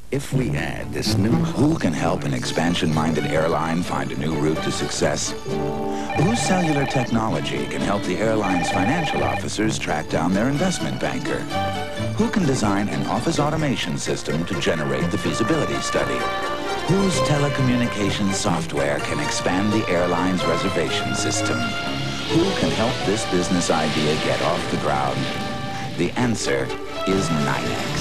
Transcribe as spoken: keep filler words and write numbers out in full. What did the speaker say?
If we add this new... Who can help an expansion-minded airline find a new route to success? Whose cellular technology can help the airline's financial officers track down their investment banker? Who can design an office automation system to generate the feasibility study? Whose telecommunications software can expand the airline's reservation system? Who can help this business idea get off the ground? The answer is NYNEX.